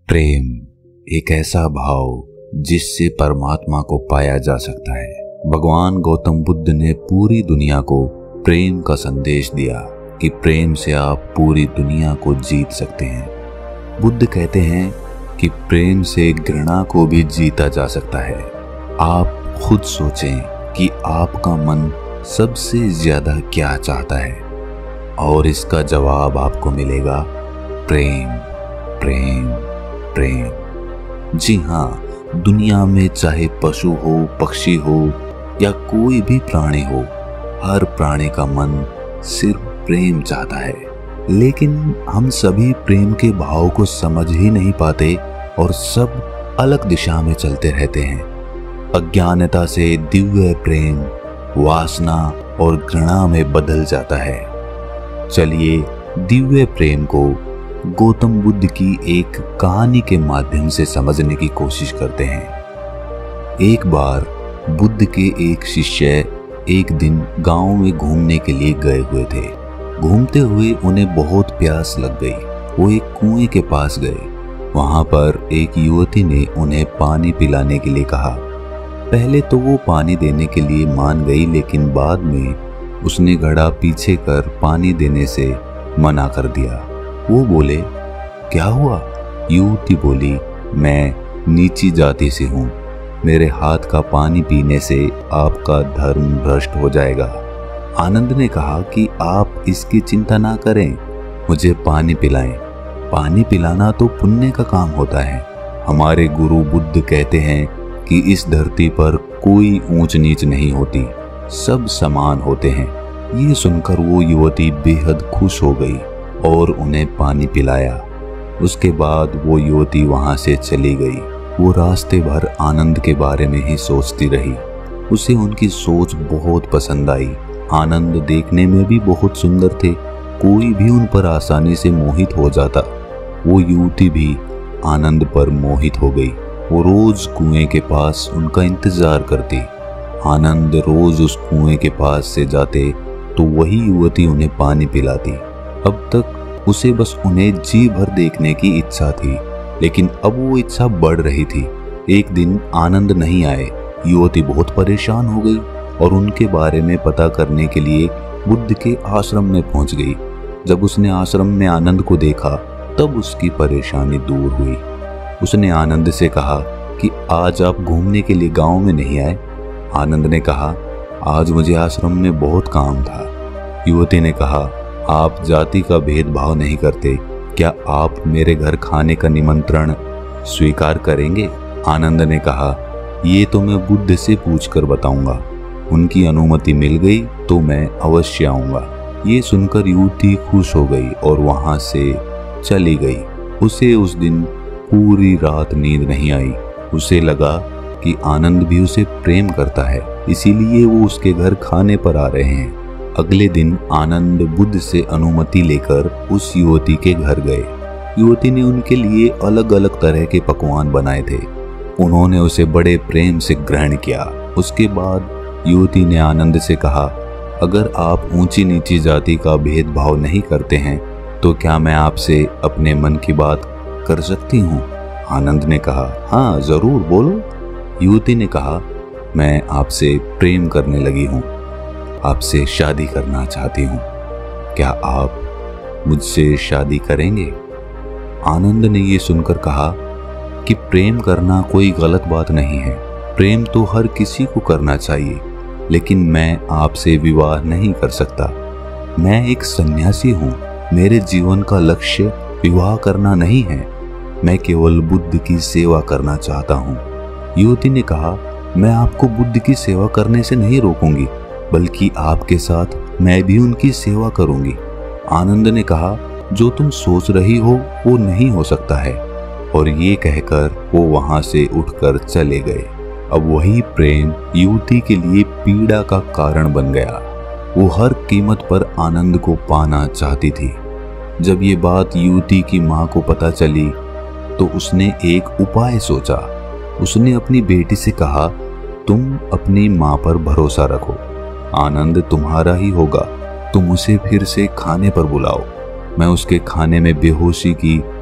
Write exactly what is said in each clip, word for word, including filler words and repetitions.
प्रेम एक ऐसा भाव जिससे परमात्मा को पाया जा सकता है। भगवान गौतम बुद्ध ने पूरी दुनिया को प्रेम का संदेश दिया कि प्रेम से आप पूरी दुनिया को जीत सकते हैं। बुद्ध कहते हैं कि प्रेम से घृणा को भी जीता जा सकता है। आप खुद सोचें कि आपका मन सबसे ज्यादा क्या चाहता है और इसका जवाब आपको मिलेगा प्रेम, प्रेम, प्रेम। जी हाँ, दुनिया में चाहे पशु हो, पक्षी हो या कोई भी प्राणी हो, हर प्राणी का मन सिर्फ प्रेम चाहता है। लेकिन हम सभी प्रेम के भाव को समझ ही नहीं पाते और सब अलग दिशा में चलते रहते हैं। अज्ञानता से दिव्य प्रेम वासना और घृणा में बदल जाता है। चलिए दिव्य प्रेम को गौतम बुद्ध की एक कहानी के माध्यम से समझने की कोशिश करते हैं। एक बार बुद्ध के एक शिष्य एक दिन गांव में घूमने के लिए गए हुए थे। घूमते हुए उन्हें बहुत प्यास लग गई। वो एक कुएं के पास गए। वहां पर एक युवती ने उन्हें पानी पिलाने के लिए कहा। पहले तो वो पानी देने के लिए मान गई, लेकिन बाद में उसने घड़ा पीछे कर पानी देने से मना कर दिया। वो बोले, क्या हुआ? युवती बोली, मैं नीची जाति से हूँ। मेरे हाथ का पानी पीने से आपका धर्म भ्रष्ट हो जाएगा। आनंद ने कहा कि आप इसकी चिंता ना करें, मुझे पानी पिलाएं। पानी पिलाना तो पुण्य का काम होता है। हमारे गुरु बुद्ध कहते हैं कि इस धरती पर कोई ऊंच नीच नहीं होती, सब समान होते हैं। ये सुनकर वो युवती बेहद खुश हो गई और उन्हें पानी पिलाया। उसके बाद वो युवती वहां से चली गई। वो रास्ते भर आनंद के बारे में ही सोचती रही। उसे उनकी सोच बहुत पसंद आई। आनंद देखने में भी बहुत सुंदर थे। कोई भी उन पर आसानी से मोहित हो जाता। वो युवती भी आनंद पर मोहित हो गई। वो रोज कुएं के पास उनका इंतजार करती। आनंद रोज उस कुएं के पास से जाते तो वही युवती उन्हें पानी पिलाती। अब तक उसे बस उन्हें जी भर देखने की इच्छा थी, लेकिन अब वो इच्छा बढ़ रही थी। एक दिन आनंद नहीं आए। युवती बहुत परेशान हो गई और उनके बारे में पता करने के लिए बुद्ध के आश्रम में पहुंच गई। जब उसने आश्रम में आनंद को देखा तब उसकी परेशानी दूर हुई। उसने आनंद से कहा कि आज आप घूमने के लिए गांव में नहीं आए। आनंद ने कहा, आज मुझे आश्रम में बहुत काम था। युवती ने कहा, आप जाति का भेदभाव नहीं करते, क्या आप मेरे घर खाने का निमंत्रण स्वीकार करेंगे? आनंद ने कहा, ये तो मैं बुद्ध से पूछकर बताऊंगा। उनकी अनुमति मिल गई तो मैं अवश्य आऊंगा। ये सुनकर युवती खुश हो गई और वहां से चली गई। उसे उस दिन पूरी रात नींद नहीं आई। उसे लगा कि आनंद भी उसे प्रेम करता है, इसीलिए वो उसके घर खाने पर आ रहे हैं। अगले दिन आनंद बुद्ध से अनुमति लेकर उस युवती के घर गए। युवती ने उनके लिए अलग अलग तरह के पकवान बनाए थे। उन्होंने उसे बड़े प्रेम से ग्रहण किया। उसके बाद युवती ने आनंद से कहा, अगर आप ऊंची नीची जाति का भेदभाव नहीं करते हैं तो क्या मैं आपसे अपने मन की बात कर सकती हूँ? आनंद ने कहा, हाँ जरूर बोलो। युवती ने कहा, मैं आपसे प्रेम करने लगी हूँ, आपसे शादी करना चाहती हूँ। क्या आप मुझसे शादी करेंगे? आनंद ने ये सुनकर कहा कि प्रेम करना कोई गलत बात नहीं है। प्रेम तो हर किसी को करना चाहिए, लेकिन मैं आपसे विवाह नहीं कर सकता। मैं एक सन्यासी हूँ। मेरे जीवन का लक्ष्य विवाह करना नहीं है। मैं केवल बुद्ध की सेवा करना चाहता हूँ। युवती ने कहा, मैं आपको बुद्ध की सेवा करने से नहीं रोकूंगी, बल्कि आपके साथ मैं भी उनकी सेवा करूंगी। आनंद ने कहा, जो तुम सोच रही हो वो नहीं हो सकता है। और ये कहकर वो वहां से उठकर चले गए। अब वही प्रेम युवती के लिए पीड़ा का कारण बन गया। वो हर कीमत पर आनंद को पाना चाहती थी। जब ये बात युवती की माँ को पता चली तो उसने एक उपाय सोचा। उसने अपनी बेटी से कहा, तुम अपनी माँ पर भरोसा रखो, आनंद तुम्हारा ही होगा। तुम उसे फिर से खाने पर बुलाओ। मैं उसके खाने में बेहोशी की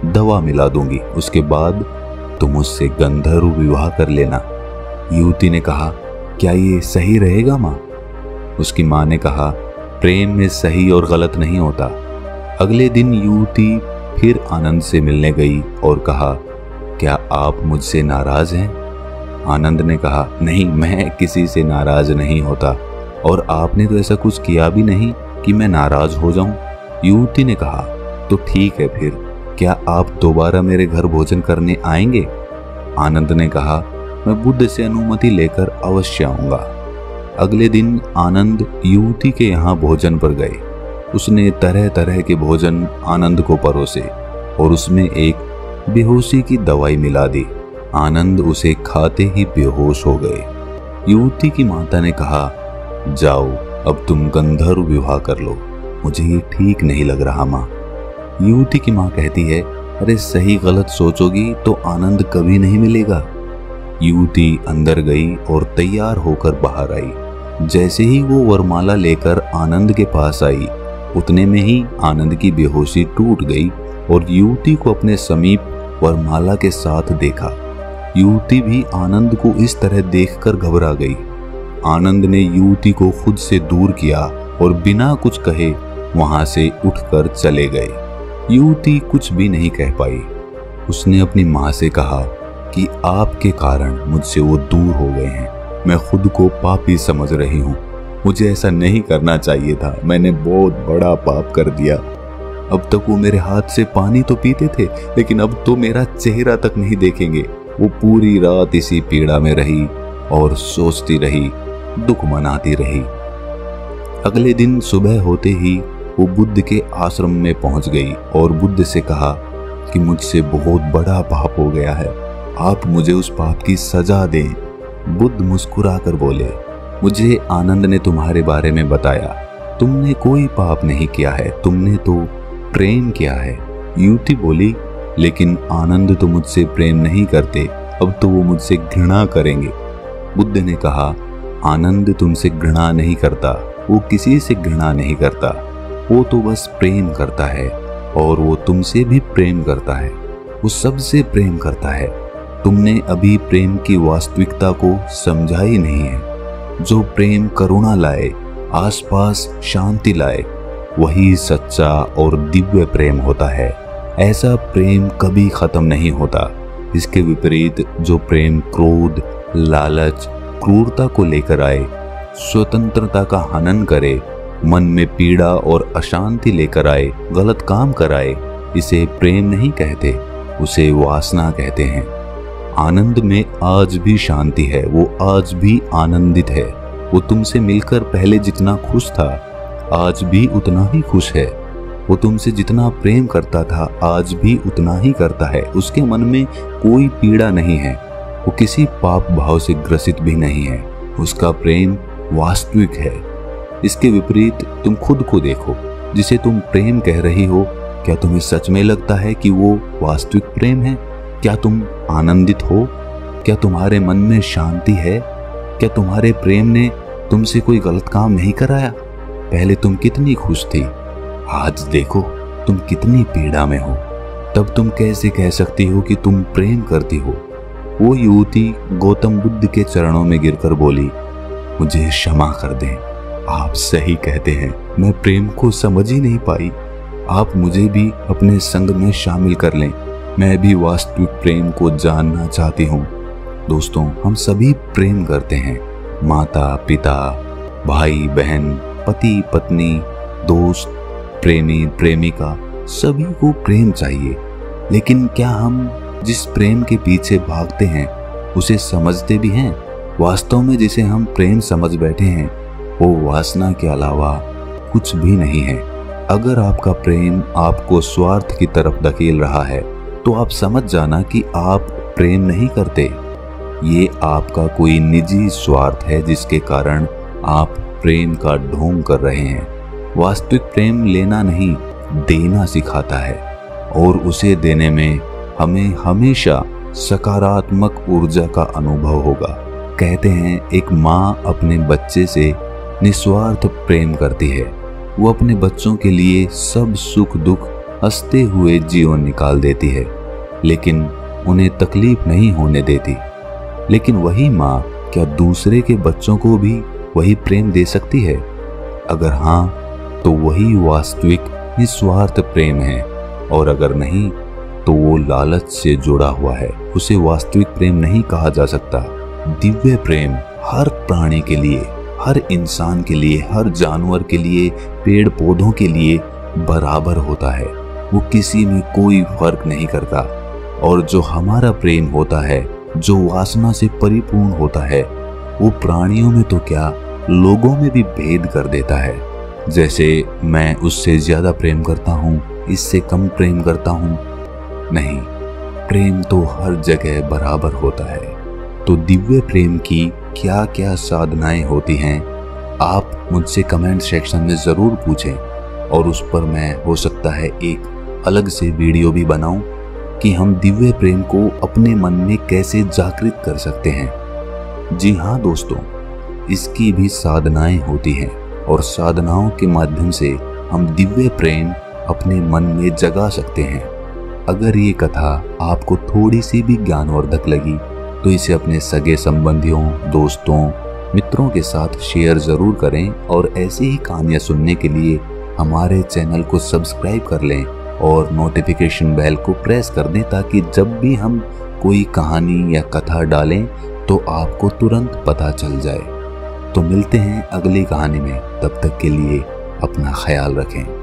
दवा मिला दूंगी, उसके बाद तुम उससे गंधर्व विवाह कर लेना। युवती ने कहा, क्या ये सही रहेगा माँ? उसकी माँ ने कहा, प्रेम में सही और गलत नहीं होता। अगले दिन युवती फिर आनंद से मिलने गई और कहा, क्या आप मुझसे नाराज हैं? आनंद ने कहा, नहीं, मैं किसी से नाराज नहीं होता और आपने तो ऐसा कुछ किया भी नहीं कि मैं नाराज हो जाऊं। युवती ने कहा, तो ठीक है, फिर क्या आप दोबारा मेरे घर भोजन करने आएंगे? आनंद ने कहा, मैं बुद्ध से अनुमति लेकर अवश्य आऊंगा। अगले दिन आनंद युवती के यहाँ भोजन पर गए। उसने तरह तरह के भोजन आनंद को परोसे और उसमें एक बेहोशी की दवाई मिला दी। आनंद उसे खाते ही बेहोश हो गए। युवती की माता ने कहा, जाओ अब तुम गंधर्व विवाह कर लो, मुझे ये ठीक नहीं लग रहा माँ। युवती की माँ कहती है, अरे सही गलत सोचोगी तो आनंद कभी नहीं मिलेगा। युवती अंदर गई और तैयार होकर बाहर आई। जैसे ही वो वरमाला लेकर आनंद के पास आई, उतने में ही आनंद की बेहोशी टूट गई और युवती को अपने समीप वरमाला के साथ देखा। युवती भी आनंद को इस तरह देखकर घबरा गई। आनंद ने युवती को खुद से दूर किया और बिना कुछ कहे वहां से उठकर चले गए। युवती कुछ भी नहीं कह पाई। उसने अपनी माँ से कहा कि आपके कारण मुझसे वो दूर हो गए हैं। मैं खुद को पापी समझ रही हूँ। मुझे ऐसा नहीं करना चाहिए था। मैंने बहुत बड़ा पाप कर दिया। अब तक वो मेरे हाथ से पानी तो पीते थे, लेकिन अब तो मेरा चेहरा तक नहीं देखेंगे। वो पूरी रात इसी पीड़ा में रही और सोचती रही, दुख मनाती रही। अगले दिन सुबह होते ही वो बुद्ध के आश्रम में पहुंच गई और बुद्ध से कहा कि मुझसे बहुत बड़ा पाप हो गया है, आप मुझे उस पाप की सजा दें। बुद्ध मुस्कुराकर बोले, मुझे आनंद ने तुम्हारे बारे में बताया, तुमने कोई पाप नहीं किया है, तुमने तो प्रेम किया है। युवती बोली, लेकिन आनंद तो मुझसे प्रेम नहीं करते, अब तो वो मुझसे घृणा करेंगे। बुद्ध ने कहा, आनंद तुमसे घृणा नहीं करता, वो किसी से घृणा नहीं करता, वो तो बस प्रेम करता है और वो तुमसे भी प्रेम करता है, वो सबसे प्रेम करता है। तुमने अभी प्रेम की वास्तविकता को समझा ही नहीं है। जो प्रेम करुणा लाए, आसपास शांति लाए, वही सच्चा और दिव्य प्रेम होता है। ऐसा प्रेम कभी खत्म नहीं होता। इसके विपरीत जो प्रेम क्रोध, लालच, क्रूरता को लेकर आए, स्वतंत्रता का हनन करे, मन में पीड़ा और अशांति लेकर आए, गलत काम कराए, इसे प्रेम नहीं कहते, उसे वासना कहते हैं। आनंद में आज भी शांति है, वो आज भी आनंदित है। वो तुमसे मिलकर पहले जितना खुश था, आज भी उतना ही खुश है। वो तुमसे जितना प्रेम करता था, आज भी उतना ही करता है। उसके मन में कोई पीड़ा नहीं है, वो किसी पाप भाव से ग्रसित भी नहीं है। उसका प्रेम वास्तविक है। इसके विपरीत तुम खुद को देखो, जिसे तुम प्रेम कह रही हो, क्या तुम्हें सच में लगता है कि वो वास्तविक प्रेम है? क्या तुम आनंदित हो? क्या तुम्हारे मन में शांति है? क्या तुम्हारे प्रेम ने तुमसे कोई गलत काम नहीं कराया? पहले तुम कितनी खुश थी, आज देखो तुम कितनी पीड़ा में हो। तब तुम कैसे कह सकती हो कि तुम प्रेम करती हो? वो युवती गौतम बुद्ध के चरणों में गिरकर बोली, मुझे क्षमा कर दें, आप सही कहते हैं, मैं प्रेम को समझ ही नहीं पाई। आप मुझे भी अपने संग में शामिल कर लें, मैं भी वास्तविक प्रेम को जानना चाहती हूँ। दोस्तों, हम सभी प्रेम करते हैं। माता पिता, भाई बहन, पति पत्नी, दोस्त, प्रेमी प्रेमिका, सभी को प्रेम चाहिए। लेकिन क्या हम जिस प्रेम के पीछे भागते हैं उसे समझते भी हैं? वास्तव में जिसे हम प्रेम समझ बैठे हैं वो वासना के अलावा कुछ भी नहीं है। अगर आपका प्रेम आपको स्वार्थ की तरफ धकेल रहा है तो आप समझ जाना कि आप प्रेम नहीं करते। ये आपका कोई निजी स्वार्थ है जिसके कारण आप प्रेम का ढोंग कर रहे हैं। वास्तविक प्रेम लेना नहीं, देना सिखाता है और उसे देने में हमें हमेशा सकारात्मक ऊर्जा का अनुभव होगा। कहते हैं एक माँ अपने बच्चे से निस्वार्थ प्रेम करती है। वो अपने बच्चों के लिए सब सुख दुख हंसते हुए जीवन निकाल देती है, लेकिन उन्हें तकलीफ नहीं होने देती। लेकिन वही माँ क्या दूसरे के बच्चों को भी वही प्रेम दे सकती है? अगर हाँ, तो वही वास्तविक निस्वार्थ प्रेम है, और अगर नहीं तो वो लालच से जुड़ा हुआ है। उसे वास्तविक प्रेम नहीं कहा जा सकता। दिव्य प्रेम हर प्राणी के लिए, हर इंसान के लिए, हर जानवर के लिए, पेड़ पौधों के लिए बराबर होता है। वो किसी में कोई फर्क नहीं करता। और जो हमारा प्रेम होता है, जो वासना से परिपूर्ण होता है, वो प्राणियों में तो क्या, लोगों में भी भेद कर देता है। जैसे मैं उससे ज्यादा प्रेम करता हूँ, इससे कम प्रेम करता हूँ, नहीं, प्रेम तो हर जगह बराबर होता है। तो दिव्य प्रेम की क्या क्या साधनाएं होती हैं, आप मुझसे कमेंट सेक्शन में जरूर पूछें, और उस पर मैं हो सकता है एक अलग से वीडियो भी बनाऊं कि हम दिव्य प्रेम को अपने मन में कैसे जागृत कर सकते हैं। जी हाँ दोस्तों, इसकी भी साधनाएं होती हैं, और साधनाओं के माध्यम से हम दिव्य प्रेम अपने मन में जगा सकते हैं। अगर ये कथा आपको थोड़ी सी भी ज्ञानवर्धक लगी तो इसे अपने सगे संबंधियों, दोस्तों, मित्रों के साथ शेयर जरूर करें, और ऐसी ही कहानियां सुनने के लिए हमारे चैनल को सब्सक्राइब कर लें और नोटिफिकेशन बेल को प्रेस कर दें, ताकि जब भी हम कोई कहानी या कथा डालें तो आपको तुरंत पता चल जाए। तो मिलते हैं अगली कहानी में, तब तक के लिए अपना ख्याल रखें।